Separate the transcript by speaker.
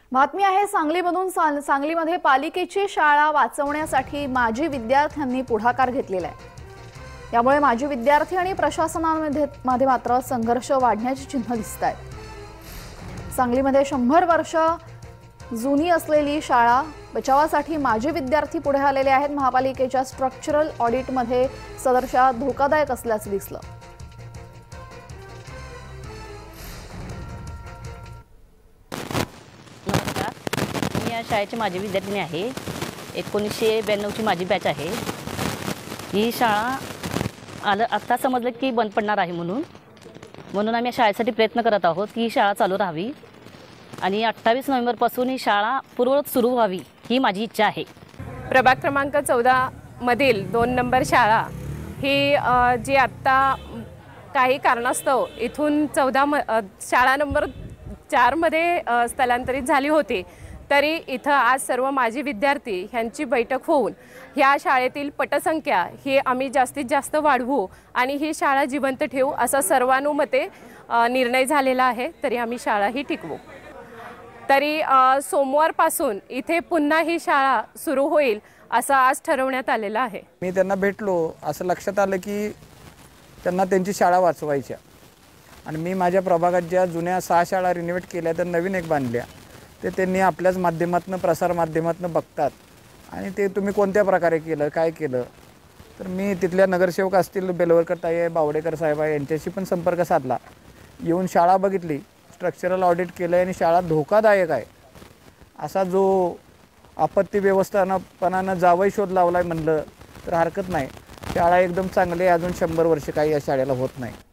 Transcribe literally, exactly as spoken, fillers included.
Speaker 1: बातमी आहे सांगलीमधून। सांगलीमध्ये पालिकेची शाळा वाचवण्यासाठी माजी विद्यार्थ्यांनी पुढाकार घेतलेला आहे। यामुळे माजी विद्यार्थी आणि प्रशासनामध्ये मध्ये मात्र संघर्ष वाढण्याची चिन्ह दिसत आहेत। सांगलीमध्ये शंभर वर्ष जुनी असलेली शाळा बचावासाठी माजी विद्यार्थी पुढे आलेले आहेत। महापालिकेच्या स्ट्रक्चरल ऑडिटमध्ये सदर शाळा धोकादायक असल्याचं दिसलं।
Speaker 2: या शाळेचे माजी विद्यार्थी आहे। एकोणीसशे ब्याण्णव ची माझी बॅच आहे। ही शाळा आलं आता समजलं की बंद पडणार आहे म्हणून म्हणून आम्ही शाळेसाठी प्रयत्न करत आहोत की ही शाळा चालू राहावी आणि अठ्ठावीस नोव्हेंबर पासून ही शाळा पूर्ववत सुरू व्हावी ही माझी इच्छा आहे।
Speaker 3: प्रभाग क्रमांक चौदा मधील दोन नंबर शाळा ही जी आत्ता काही कारणास्तव इथून चौदा शाळा नंबर चार मध्ये स्थलांतरित झाली होती, तरी इथं आज सर्व माजी विद्यार्थी ह्यांची बैठक होऊन ह्या शाळेतील पटसंख्या ही आम्ही जास्तीत जास्त वाढवू आणि ही शाळा जिवंत ठेवू असा सर्वानुमते निर्णय झालेला आहे। तरी आम्ही शाळा ही टिकवू। तरी सोमवारपासून इथे पुन्हा ही शाळा सुरू होईल असं आज ठरवण्यात आलेलं आहे।
Speaker 4: मी त्यांना भेटलो, असं लक्षात आलं की त्यांना त्यांची शाळा वाचवायची आणि मी माझ्या प्रभागात ज्या जुन्या सहा शाळा रिनोव्हेट केल्या तर नवीन एक बांधल्या, ते त्यांनी आपल्याच माध्यमातून प्रसार माध्यमातून बघतात आणि ते तुम्ही कोणत्या प्रकारे केलं काय केलं। तर मी तिथल्या नगरसेवक असतील, बेलवरकर ताई आहे, बावडेकर साहेब आहे, यांच्याशी पण संपर्क साधला। येऊन शाळा बघितली, स्ट्रक्चरल ऑडिट केलं आणि शाळा धोकादायक आहे असा जो आपत्ती व्यवस्थापनानं जावई शोध लावला म्हणलं तर हरकत नाही। शाळा एकदम चांगली आहे, अजून शंभर वर्ष काही या शाळेला होत नाही।